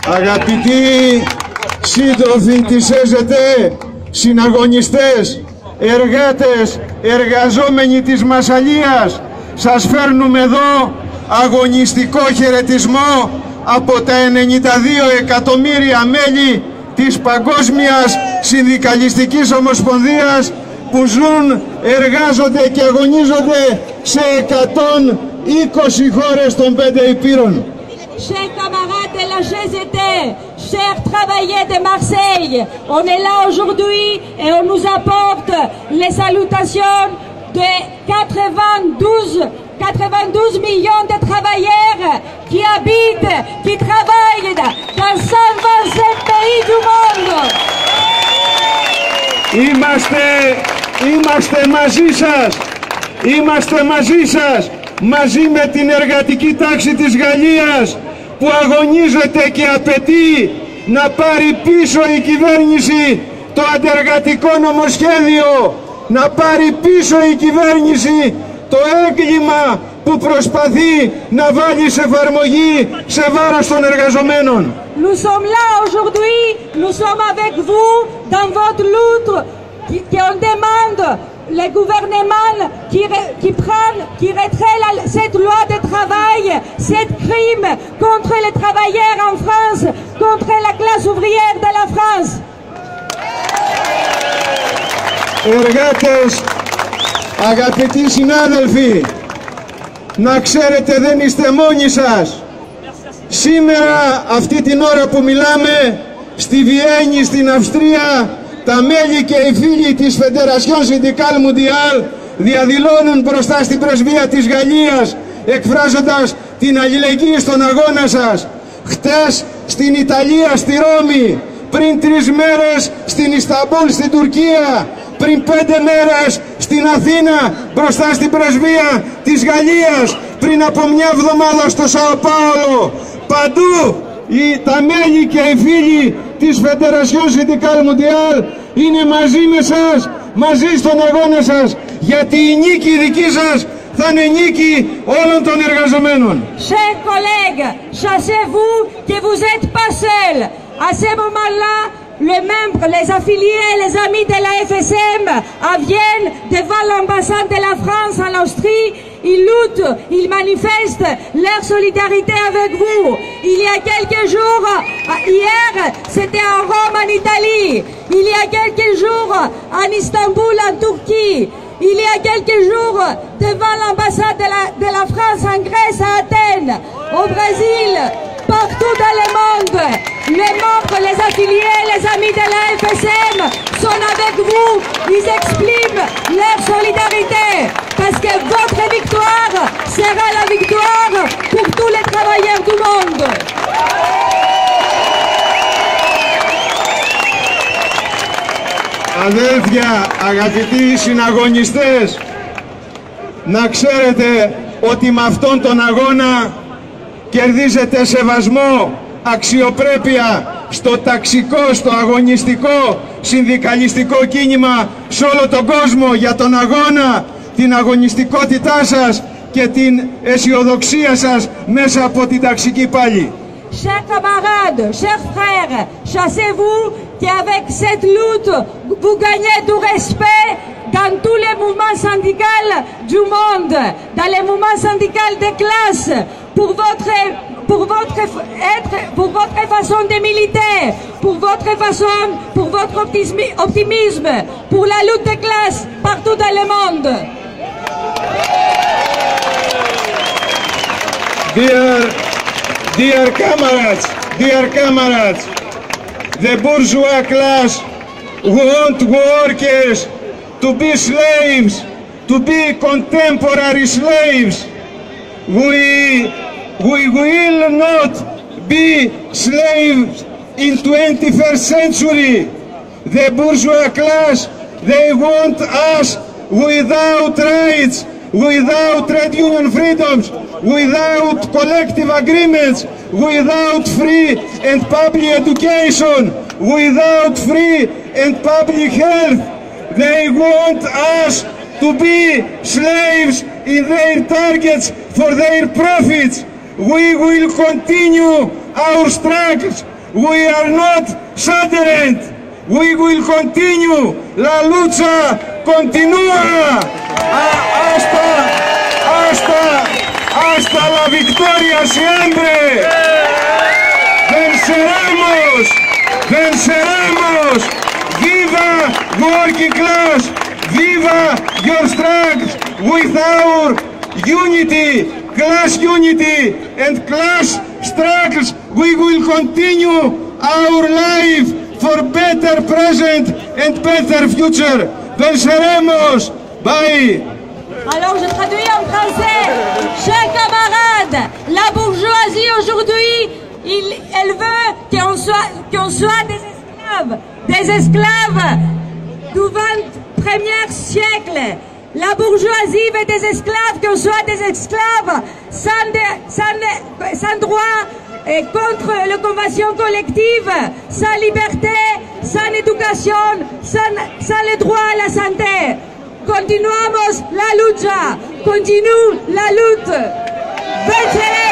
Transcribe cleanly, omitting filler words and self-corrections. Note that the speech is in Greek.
Αγαπητοί σύντροφοι της ΕΖΕΤΕ, συναγωνιστές, εργάτες, εργαζόμενοι της Μασσαλίας, σας φέρνουμε εδώ αγωνιστικό χαιρετισμό από τα 92 εκατομμύρια μέλη της Παγκόσμιας Συνδικαλιστικής Ομοσπονδίας που ζουν, εργάζονται και αγωνίζονται σε 120 χώρες των 5 υπήρων. Chers camarades de la CGT, chers travailleurs de Marseille, on est là aujourd'hui et on nous apporte les salutations de 92 millions de travailleurs qui habitent, qui travaillent dans 127 pays du monde. Είμαστε μαζί σας, είμαστε μαζί σας, μαζί με την εργατική τάξη της Γαλλίας που αγωνίζεται και απαιτεί να πάρει πίσω η κυβέρνηση το αντεργατικό νομοσχέδιο, να πάρει πίσω η κυβέρνηση το έγκλημα που προσπαθεί να βάλει σε εφαρμογή σε βάρος των εργαζομένων. Nous sommes là aujourd'hui, nous sommes avec vous dans votre lutte qu'on demande les gouvernements qui retirent cette loi de travail, cette crime contre les travailleurs en France, contre la classe ouvrière de la France. Εργάτες, αγαπητοί συνάδελφοι, να ξέρετε δεν είστε μόνοι σας. Σήμερα, αυτή την ώρα που μιλάμε, στη Βιέννη, στην Αυστρία, τα μέλη και οι φίλοι της Federation Syndicale Mondiale διαδηλώνουν μπροστά στην πρεσβεία της Γαλλίας, εκφράζοντας την αλληλεγγύη στον αγώνα σας. Χτες στην Ιταλία, στη Ρώμη, πριν 3 μέρες στην Ισταμπούλ, στην Τουρκία, πριν 5 μέρες στην Αθήνα, μπροστά στην πρεσβεία της Γαλλίας, πριν από 1 εβδομάδα στο Σαο Πάολο. Παντού τα μέλη και οι φίλοι της Federation Syndicale Mondiale είναι μαζί με σας, μαζί στον αγώνα σας, γιατί η νίκη δική σας θα είναι νίκη όλων των εργαζομένων. Chers collègues, sachez-vous que vous n'êtes pas seuls. À ce moment-là, les membres, les affiliés, les amis de la FSM viennent devant l'ambassade de la France en Austrie. Ils luttent, ils manifestent leur solidarité avec vous. Il y a quelques jours, hier, c'était à Rome en Italie. Il y a quelques jours, en Istanbul en Turquie. Il y a quelques jours, devant l'ambassade de la France en Grèce, à Athènes, au Brésil, partout dans le monde. Les membres, les affiliés, les amis de la FSM sont avec vous. Ils expriment leur solidarité parce que votre victoire sera la victoire pour tous les travailleurs du monde. Αδέλφια, αγαπητοί συναγωνιστές, να ξέρετε ότι με αυτόν τον αγώνα κερδίζετε σεβασμό, αξιοπρέπεια στο ταξικό, στο αγωνιστικό, συνδικαλιστικό κίνημα σε όλο τον κόσμο για τον αγώνα, την αγωνιστικότητά σας και την αισιοδοξία σας μέσα από την ταξική πάλη. Chers camarades, chers frères, sachez-vous qu'avec cette lutte, vous gagnez du respect dans tous les mouvements syndicaux du monde, dans les mouvements syndicaux de classe, pour votre façon de militer, pour votre optimisme, pour la lutte de classe partout dans le monde. Dear comrades, the bourgeois class want workers to be slaves, to be contemporary slaves. We will not be slaves in 21st century. The bourgeois class, they want us without rights, without trade union freedoms, without collective agreements, without free and public education, without free and public health. They want us to be slaves in their targets for their profits. We will continue our struggles We are not saddened. We will continue. La lucha continúa hasta la victoria siempre. Venceremos. Venceremos. Viva working class. Viva your strength. With our unity, class unity and class struggles, we will continue our life for better present and better future. Venceremos. Bye. Alors je traduis en français. Chers camarades, la bourgeoisie aujourd'hui, elle veut qu'on soit des esclaves du 21e siècle. La bourgeoisie veut des esclaves, qu'on soit des esclaves sans droit et contre la convention collective, sans liberté, sans éducation, sans le droit à la santé. Continuamos la lucha, continue la lutte. Venceremos.